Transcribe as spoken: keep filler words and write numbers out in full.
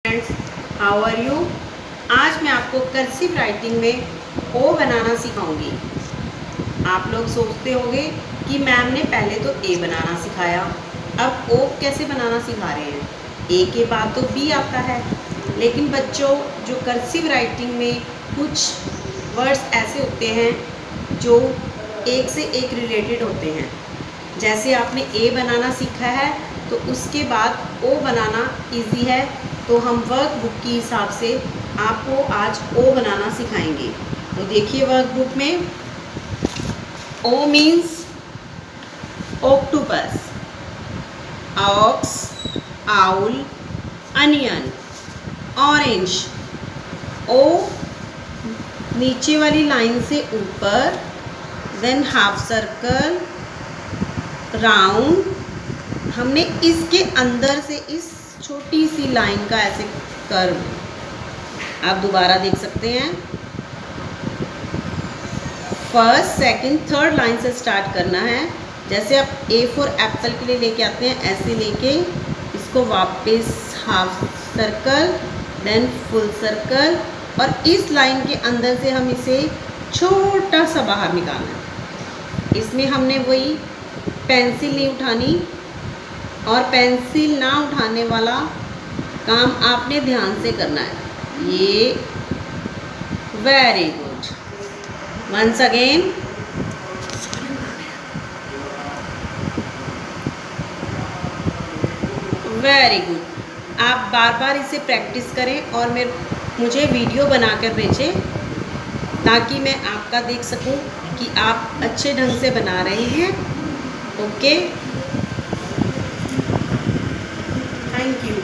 Friends, how are you. आज मैं आपको कर्सिव राइटिंग में ओ बनाना सिखाऊंगी। आप लोग सोचते होंगे कि मैम ने पहले तो ए बनाना सिखाया, अब ओ कैसे बनाना सिखा रहे हैं। ए के बाद तो बी आता है, लेकिन बच्चों जो कर्सिव राइटिंग में कुछ वर्ड्स ऐसे होते हैं जो एक से एक रिलेटेड होते हैं। जैसे आपने ए बनाना सीखा है तो उसके बाद ओ बनाना इजी है, तो हम वर्क बुक के हिसाब से आपको आज ओ बनाना सिखाएंगे। तो देखिए वर्क बुक में O means octopus, ox, owl, onion, orange. O नीचे वाली लाइन से ऊपर, देन हाफ सर्कल, राउंड। हमने इसके अंदर से इस छोटी सी लाइन का ऐसे कर्व आप दोबारा देख सकते हैं। फर्स्ट, सेकंड, थर्ड लाइन से स्टार्ट करना है। जैसे आप ए फॉर एप्पल के लिए लेके आते हैं, ऐसे लेके इसको वापस half circle, then full circle, और इस लाइन के अंदर से हम इसे छोटा सा बाहर निकालना है। इसमें हमने वही पेंसिल नहीं उठानी, और पेंसिल ना उठाने वाला काम आपने ध्यान से करना है। ये very good. Once again, very good. आप बार बार इसे प्रैक्टिस करें और मेरे मुझे वीडियो बनाकर भेजें, ताकि मैं आपका देख सकूं कि आप अच्छे ढंग से बना रहे हैं। Okay, thank you.